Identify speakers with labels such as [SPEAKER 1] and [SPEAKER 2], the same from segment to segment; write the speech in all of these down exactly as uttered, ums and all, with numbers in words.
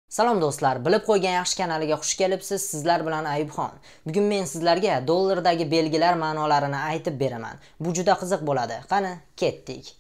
[SPEAKER 1] Salom do'stlar, bilib qo'ygan yaxshi kanaliga xush kelibsiz. Sizlar bilan Ayubxon. Bugun men sizlarga dollardagi belgilar ma'nolarini aytib beraman. Bu juda qiziq bo'ladi. Qani, ketdik.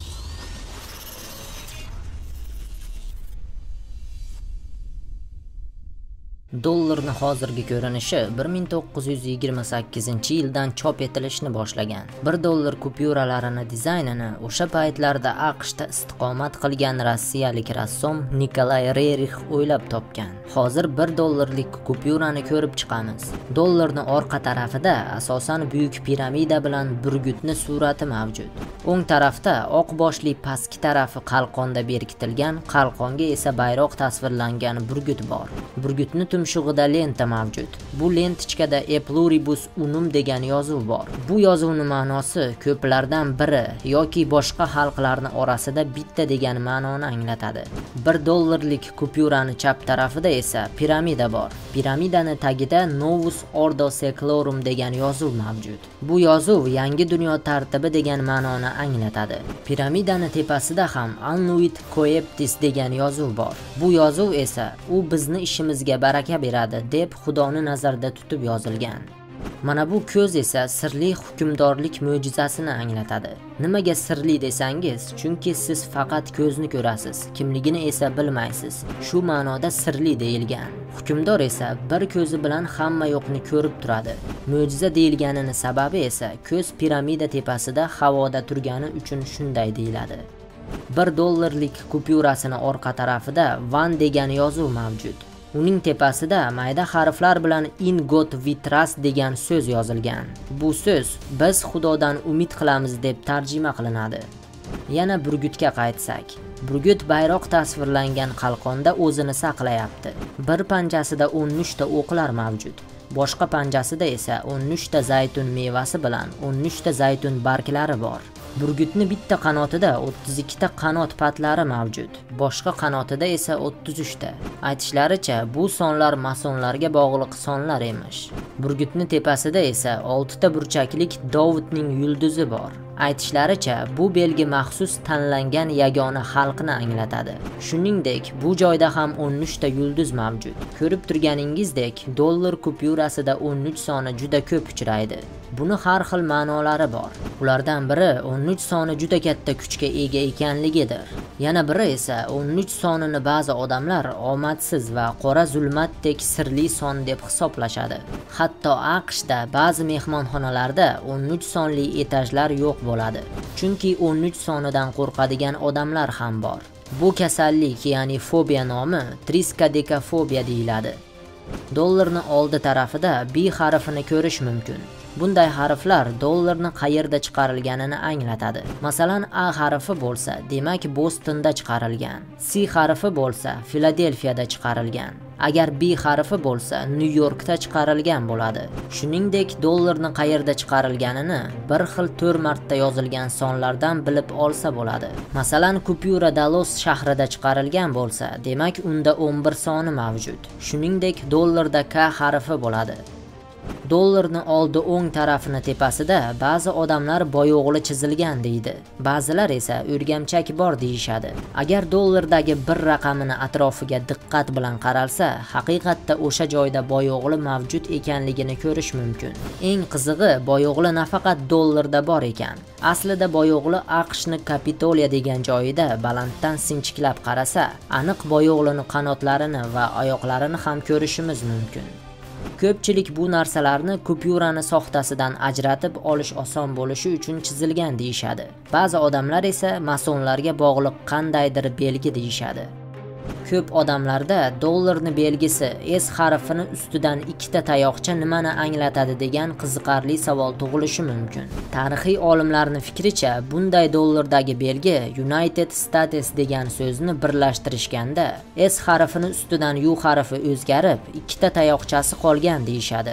[SPEAKER 1] Dollarning hozirgi ko'rinishi bir ming to'qqiz yuz yigirma sakkizinchi yildan chop etilishni boshlagan. bir dollar kupyuralarini dizaynini o'sha paytlarda AQShda istiqomat qilgan rossiyalik rassom Nikolay Rerix o'ylab topgan. Hozir bir dollarlik kupyurani ko'rib chiqamiz. Dollarning orqa tarafida asosan buyuk piramida bilan burgutni surati mavjud. O'ng tarafda oq boshli pastki tarafi qalqonda berkitilgan, qalqonga esa bayroq tasvirlangan burgut bor. Burgutni tumshug'ida lenta mavjud. Bu lentichkada E pluribus unum degan yozuv bor. Bu yozuvning ma'nosi ko'plardan biri yoki boshqa xalqlarning orasida bitta degan ma'noni anglatadi. bir dollarlik kupyurani chap tarafida esa piramida bor. Piramidani tagida Novus Ordo Seclorum degan yozuv mavjud. Bu yozuv yangi dunyo tartibi degan ma'noni anglatadi. Piramidani tepasida ham Annuit Coeptis degan yozuv bor. Bu yozuv esa u bizni ishimizga baraka beradi deb Xudoni nazarda tutib yozilgan. Mana bu ko'z esa sirli hukmdorlik mo'jizasini anglatadi. Nimaga sirli desangiz, chunki siz faqat ko'zni ko'rasiz, kimligini esa bilmaysiz. Shu ma'noda sirli deyilgan. Hukmdor esa bir ko'zi bilan hamma yo'qni ko'rib turadi. Mo'jiza deyilganining sababi esa ko'z piramida tepasida havoda turgani uchun shunday deyiladi. bir dollarlik kupyurasini orqa tarafida Van degan yozuv mavjud. Uning tepasida mayda harflar bilan In God we trust degan so'z yozilgan. Bu so'z biz Xudodan umid qilamiz deb tarjima qilinadi. Yana burgutga qaytsak, burgut bayroq tasvirlangan qalqonda o'zini saqlayapti. Bir panjasida o'n uch ta o'qlar mavjud. Boshqa panjasida esa o'n uch ta zaytun mevasi bilan o'n uch ta zaytun barglari bor. Burgutni bitta qanotida o'ttiz ikki ta qanot patlari mavjud. Boshqa qanotida esa o'ttiz uch ta. Aytishlaricha, bu sonlar masonlarga bog'liq sonlar emish. Burgutni tepasida esa olti ta burchaklik Dovudning yulduzi bor. Aytishlaricha, bu belgi maxsus tanlangan yagona xalqni anglatadi. Shuningdek, bu joyda ham o'n uch ta yulduz mavjud. Ko'rib turganingizdek, dollar kupyurasida o'n uch soni juda ko'p uchraydi. Buni har xil ma'nolari bor. Ulardan biri o'n uch soni juda katta kuchga ega ekanligidir. Yana biri esa o'n uch sonini ba'zi odamlar omadsiz va qora zulmatdek sirli son deb hisoblashadi. Hatto AQShda ba'zi mehmonxonalarda o'n uch sonli etajlar yo'q bo'ladi. Chunki o'n uch sonidan qo'rqadigan odamlar ham bor. Bu kasallik, ya'ni fobiya nomi triskadekafobiya deyiladi. Dollarning oldi tarafida B harfini ko'rish mumkin. Bunday harflar dollarning qayerda chiqarilganini anglatadi. Masalan, A harfi bo'lsa, demak Bostonda chiqarilgan. C harfi bo'lsa, Filadelfiyada chiqarilgan. Agar B harfi bo'lsa, New Yorkda chiqarilgan bo'ladi. Shuningdek, dollarning qayerda chiqarilganini bir xil to'rt marta yozilgan sonlardan bilib olsa bo'ladi. Masalan, kupyura Dallas shahrida chiqarilgan bo'lsa, demak unda o'n bir soni mavjud. Shuningdek, dollarda K harfi bo'ladi. Dollarning oldi o'ng tarafini tepasida ba'zi odamlar boyo'g'li chizilgan deydi. Ba'zilar esa o'rgamchak bor deyishadi. Agar dollardagi bir raqamini atrofiga diqqat bilan qaralsa, haqiqatda o'sha joyda boyo'g'li mavjud ekanligini ko'rish mumkin. Eng qizig'i, boyo'g'li nafaqat dollarda bor ekan. Aslida boyo'g'li AQShning Kapitoliya degan joyida balanddan sinchiklab qarasa, aniq boyo'g'lining qanotlarini va oyoqlarini ham ko'rishimiz mumkin. Ko'pchilik bu narsalarni kupyurani soxtasidan ajratib olish oson bo'lishi uchun chizilgan deyishadi. Ba'zi odamlar esa masonlarga bog'liq qandaydir belgi deyishadi. Ko'p odamlarda dollarning belgisi S harfini ustidan ikkita tayoqcha nimani anglatadi degan qiziqarli savol tug'ilishi mumkin. Tarixiy olimlarning fikricha, bunday dollardagi belgi United States degan so'zni birlashtirishganda S harfini ustidan U harfi o'zgarib, ikkita tayoqchasi qolgan deyishadi.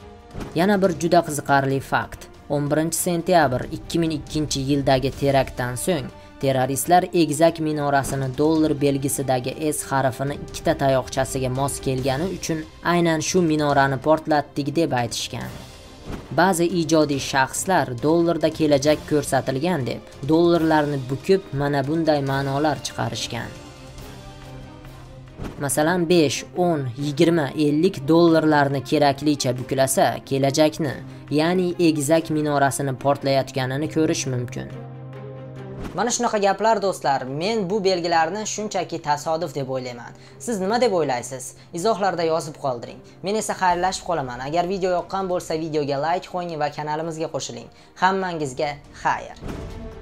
[SPEAKER 1] Yana bir juda qiziqarli fakt. o'n birinchi sentyabr ikki ming ikkinchi yildagi teraktdan so'ng terroristlar egizak minorasini dollar belgisidagi S harfini ikkita tayoqchasiga mos kelgani uchun aynan shu minorani portlatdik deb aytishgan. Ba'zi ijodiy shaxslar dollarda kelajak ko'rsatilgan deb dollarlarni bukib mana bunday ma'nolar chiqarishgan. masalan besh, o'n, yigirma, ellik dollarlarni keraklicha buklasa, kelajakni, ya'ni egizak minorasini portlayotganini ko'rish mumkin. Mana shunaqa gaplar do'stlar, men bu belgilarni shunchaki tasodif deb o'ylayman. Siz nima deb o'ylaysiz? Izohlarda yozib qoldiring. Men esa xayrlashib qolaman. Agar video yoqqan bo'lsa, videoga like qo'ying va kanalimizga qo'shiling. Hammangizga xayr.